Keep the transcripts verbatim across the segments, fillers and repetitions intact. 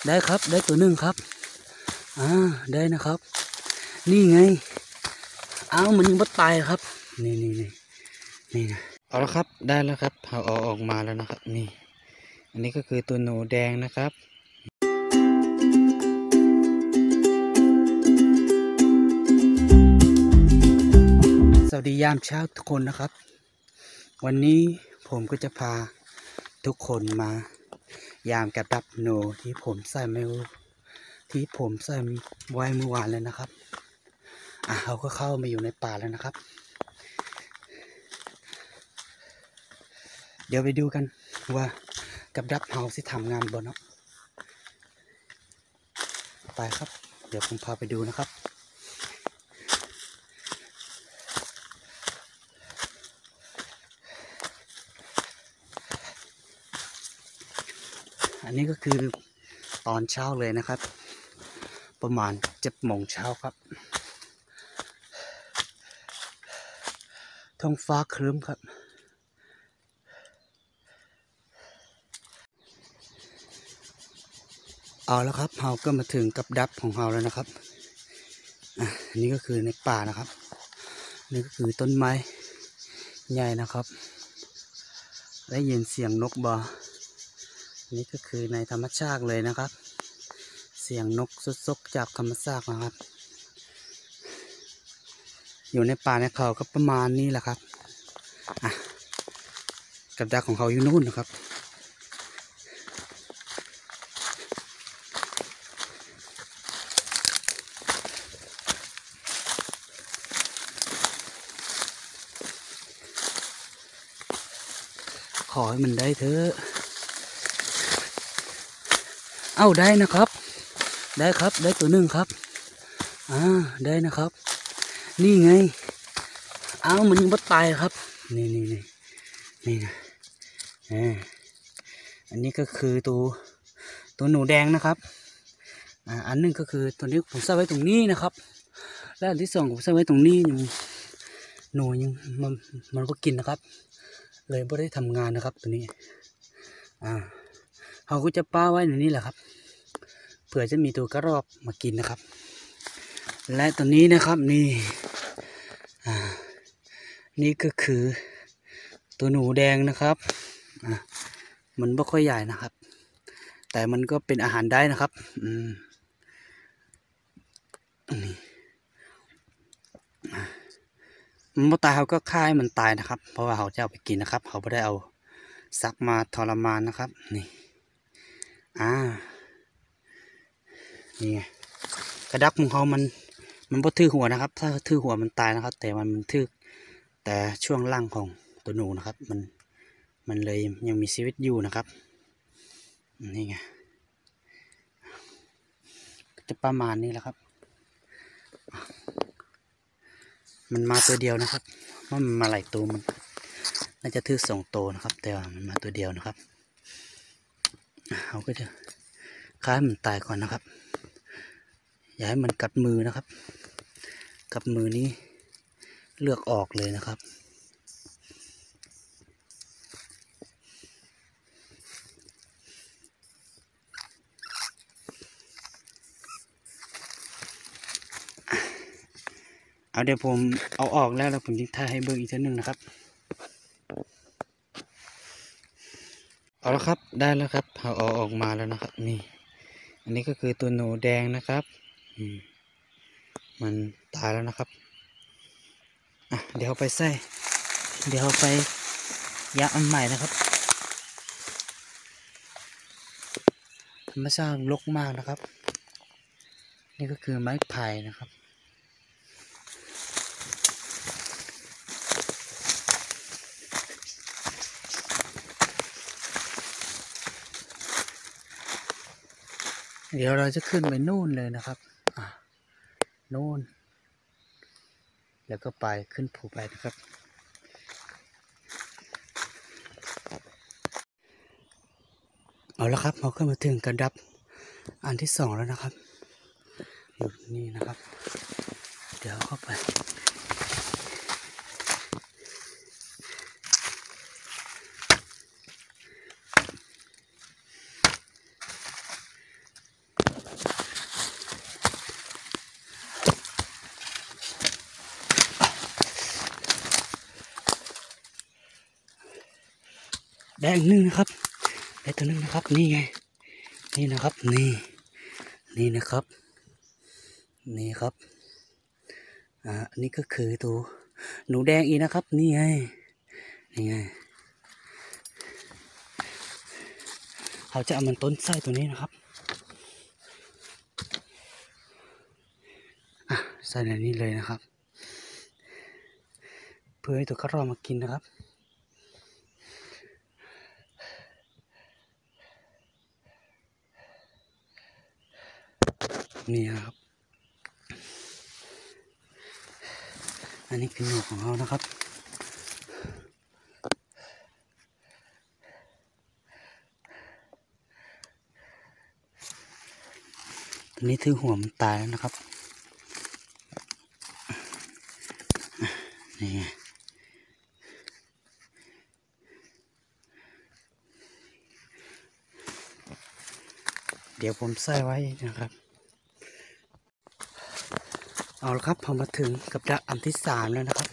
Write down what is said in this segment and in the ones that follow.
ได้ครับได้ตัวหนึ่งครับอ่าได้นะครับนี่ไงอ้าวมันยังไม่ตายครับนี่นี่นี่นี่นะเอาละครับได้แล้วครับเอาเอาออกมาแล้วนะครับนี่อันนี้ก็คือตัวหนูแดงนะครับสวัสดียามเช้าทุกคนนะครับวันนี้ผมก็จะพาทุกคนมายามกับดับหนูที่ผมใส่ไม่ที่ผมใส่ไว้เมื่อวานเลยนะครับอ่ะเขาก็เข้ามาอยู่ในป่าแล้วนะครับเดี๋ยวไปดูกันว่ากับดับเฮาสิทำงานบนเนาะไปครับเดี๋ยวผมพาไปดูนะครับอันนี้ก็คือตอนเช้าเลยนะครับประมาณเจ็ดโมงเช้าครับท้องฟ้าครึ้มครับเอาแล้วครับเราก็มาถึงกับดับของเราแล้วนะครับอ่ะอันนี้ก็คือในป่านะครับนี่ก็คือต้นไม้ใหญ่นะครับได้ยินเสียงนกบอนี่ก็คือในธรรมชาติเลยนะครับเสียงนกซกๆจากธรรมชาตินะครับอยู่ในป่าในเขาก็ประมาณนี้แหละครับอ่ะกับดักของเขาอยู่นู่นนะครับขอให้มันได้เถอะเอ้าได้นะครับได้ครับได้ตัวหนึ่งครับอ่าได้นะครับนี่ไงอ้าวมันยังไม่ตายครับนี่นี่นี่นี่นะอ่าอันนี้ก็คือตัวตัวหนูแดงนะครับอ่าอันนึงก็คือตัวนี้ผมใส่ไว้ตรงนี้นะครับและอันที่สองผมใส่ไว้ตรงนี้ยังหนูยังมันมันก็กินนะครับเลยไม่ได้ทำงานนะครับตัวนี้อ่าเขาก็จะป้าไว้ในนี้แหละครับเผื่อจะมีตัวกระรอกมากินนะครับและตัวนี้นะครับนี่อ่านี่ก็คือตัวหนูแดงนะครับอ่ามันไม่ค่อยใหญ่นะครับแต่มันก็เป็นอาหารได้นะครับอืมนี่มันไม่ตายเขาก็ฆ่าให้มันตายนะครับเพราะว่าเขาจะเอาไปกินนะครับเขาไม่ได้เอาซักมาทรมานนะครับนี่อ่านี่ไงกระดักของเขามันมันบ่ทื่อหัวนะครับถ้าทื่อหัวมันตายนะครับแต่มันมันทื่อแต่ช่วงล่างของตัวหนูนะครับมันมันเลยยังมีชีวิตอยู่นะครับนี่ไงจะประมาณนี้แหละครับมันมาตัวเดียวนะครับมันมาหลายตัวมันน่าจะทื่อสองตัวนะครับแต่ว่ามันมาตัวเดียวนะครับเขาก็จะฆ่าให้มันตายก่อนนะครับอย่าให้มันกัดมือนะครับกัดมือนี้เลือกออกเลยนะครับเอาเดี๋ยวผมเอาออกแล้วแล้วผมจะถ่ายให้เบิ่งอีกทีหนึ่งนะครับเอาละครับได้แล้วครับเอาเอาออกมาแล้วนะครับนี่อันนี้ก็คือตัวหนูแดงนะครับอืมมันตายแล้วนะครับอ่ะเดี๋ยวไปใส่เดี๋ยวไปยักอันใหม่นะครับธรรมชาติรกมากนะครับนี่ก็คือไม้ไผ่นะครับเดี๋ยวเราจะขึ้นไปนู่นเลยนะครับอ่ะนู่นแล้วก็ไปขึ้นภูไปนะครับเอาละครับเราขึ้นมาถึงกระดับอันที่สองแล้วนะครับอยู่นี่นะครับเดี๋ยวเข้าไปได้อีกหนึ่งนะครับได้ตัวหนึ่งนะครับนี่ไงนี่นะครับนี่นี่นะครับนี่ครับอ่าอันนี้ก็คือตัวหนูแดงอีกนะครับนี่ไงนี่ไงเขาจะเอามันต้นไส้ตัวนี้นะครับอ่ะใส่ในนี้เลยนะครับเพื่อให้ตัวกระรอกมากินนะครับนี่นะครับอันนี้คือหนูของเขานะครับตัวนี้ถือหัวมันตายแล้วนะครับนี่เดี๋ยวผมใส่ไว้นะครับเอาละครับพอมาถึงกับดักอันที่สามแล้วนะครับ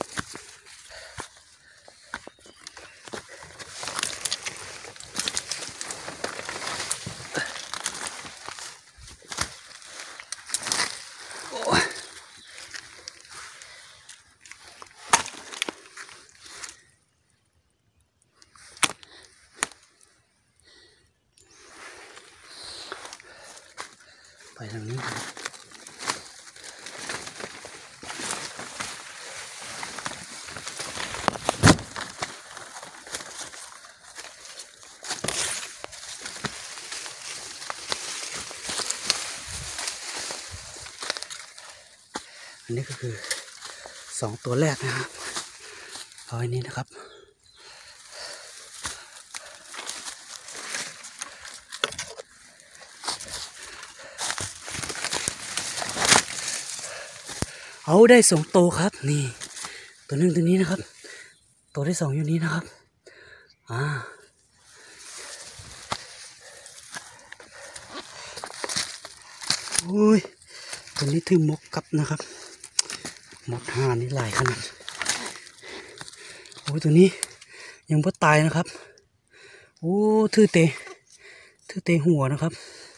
ไปทางนี้ครับอันนี้ก็คือสองตัวแรกนะครับเอาอันนี้นะครับเอาได้สองตัวครับนี่ตัวหนึ่งตัวนี้นะครับตัวที่สองอยู่นี้นะครับอ่าอุ้ยตัวนี้ถือมกกับนะครับมดห่านี่หลายขนาดโอ้ยตัวนี้ยังไม่ตายนะครับโอ้ถือเตะถือเตะหัวนะครับ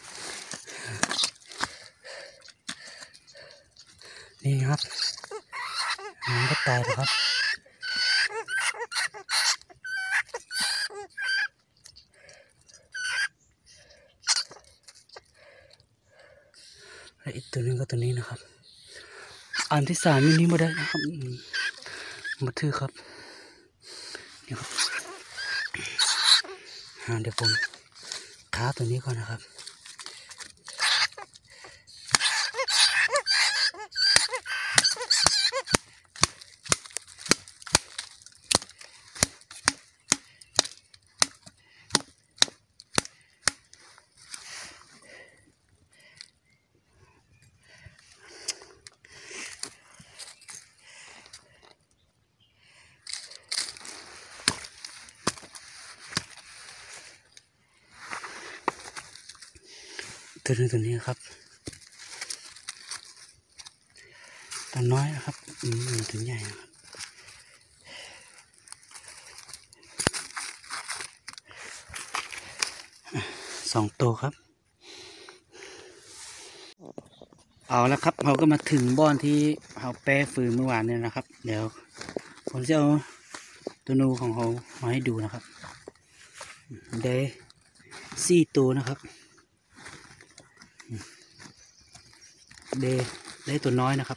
นี่ครับมันก็ตายแล้วครับและอีกตัวหนึ่งก็ตัวนี้นะครับอันที่สามนี้มาได้นะครับมาถือครับนี่ครับเดี๋ยวผมท้าตัวนี้ก่อนนะครับตัวนึงตัวนี้ครับตัวน้อยนะครับอืมตัวใหญ่นะครับสองตัวครับเอาแล้วครับเราก็มาถึงบ่อนที่เราแปะฟืนเมื่อวานเนี่ยนะครับเดี๋ยวผมจะเอาตัวนูของเขามาให้ดูนะครับได้สี่ตัวนะครับเดได้ตัวน้อยนะครับ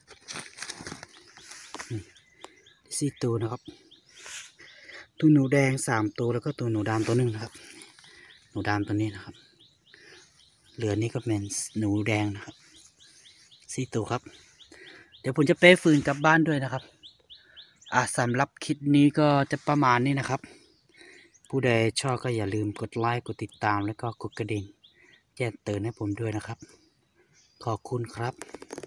สี่ตัวนะครับตัวหนูแดงสามตัวแล้วก็ตัวหนูดำตัวหนึ่งนะครับหนูดำตัวนี้นะครับเหลือนี่ก็เป็นหนูแดงนะครับสี่ตัวครับเดี๋ยวผมจะเป้ฟืนกลับบ้านด้วยนะครับอ่ะสำหรับคลิปนี้ก็จะประมาณนี้นะครับผู้ใดชอบก็อย่าลืมกดไลค์กดติดตามแล้วก็กดกระดิ่งแจ้งเตือนให้ผมด้วยนะครับขอบคุณครับ